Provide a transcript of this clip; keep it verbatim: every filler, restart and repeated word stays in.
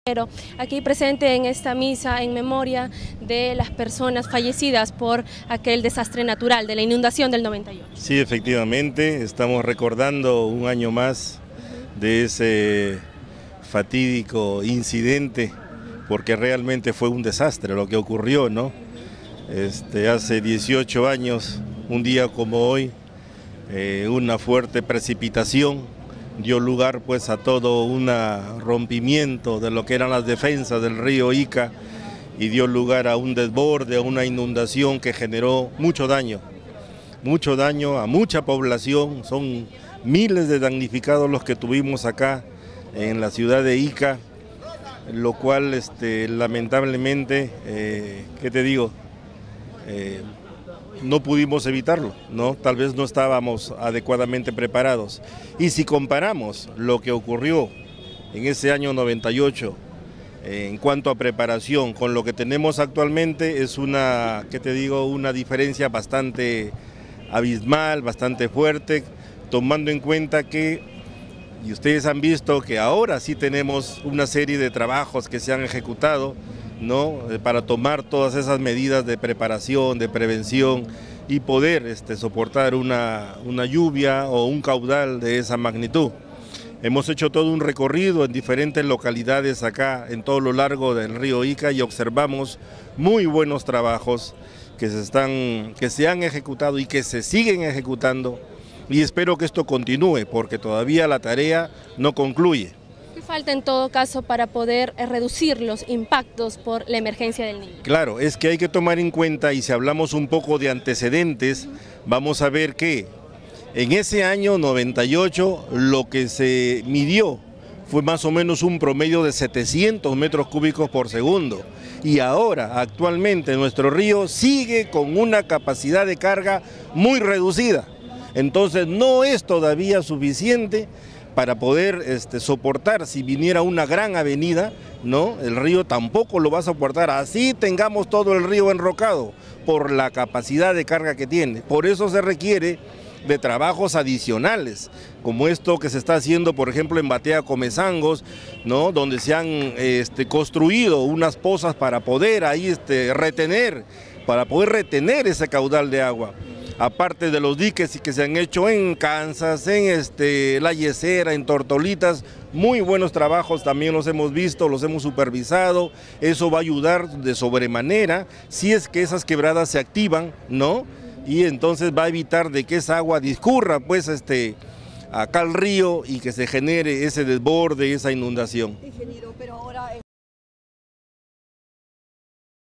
Pero aquí presente en esta misa en memoria de las personas fallecidas por aquel desastre natural de la inundación del noventa y ocho. Sí, efectivamente, estamos recordando un año más de ese fatídico incidente, porque realmente fue un desastre lo que ocurrió, ¿no? Este, hace dieciocho años, un día como hoy, eh, una fuerte precipitación dio lugar pues a todo un rompimiento de lo que eran las defensas del río Ica y dio lugar a un desborde, a una inundación que generó mucho daño, mucho daño a mucha población. Son miles de damnificados los que tuvimos acá en la ciudad de Ica, lo cual este, lamentablemente, eh, ¿qué te digo? Eh, no pudimos evitarlo, ¿no? Tal vez no estábamos adecuadamente preparados. Y si comparamos lo que ocurrió en ese año noventa y ocho eh, en cuanto a preparación con lo que tenemos actualmente, es una, ¿qué te digo? Una diferencia bastante abismal, bastante fuerte, tomando en cuenta que, y ustedes han visto que ahora sí tenemos una serie de trabajos que se han ejecutado, ¿no? Para tomar todas esas medidas de preparación, de prevención y poder este, soportar una, una lluvia o un caudal de esa magnitud. Hemos hecho todo un recorrido en diferentes localidades acá en todo lo largo del río Ica y observamos muy buenos trabajos que se, están, que se han ejecutado y que se siguen ejecutando, y espero que esto continúe porque todavía la tarea no concluye. ¿Qué falta en todo caso para poder reducir los impactos por la emergencia del Niño? Claro, es que hay que tomar en cuenta, y si hablamos un poco de antecedentes, vamos a ver que en ese año noventa y ocho lo que se midió fue más o menos un promedio de setecientos metros cúbicos por segundo, y ahora actualmente nuestro río sigue con una capacidad de carga muy reducida, entonces no es todavía suficiente para poder este, soportar si viniera una gran avenida, ¿no? El río tampoco lo va a soportar, así tengamos todo el río enrocado, por la capacidad de carga que tiene. Por eso se requiere de trabajos adicionales, como esto que se está haciendo, por ejemplo, en Batea Comezangos, ¿no? Donde se han este, construido unas pozas para poder ahí este, retener, para poder retener ese caudal de agua. Aparte de los diques que se han hecho en Kansas, en este, La Yesera, en Tortolitas, muy buenos trabajos también los hemos visto, los hemos supervisado. Eso va a ayudar de sobremanera si es que esas quebradas se activan, ¿no? Y entonces va a evitar de que esa agua discurra pues este, acá al río y que se genere ese desborde, esa inundación. Ingeniero, pero ahora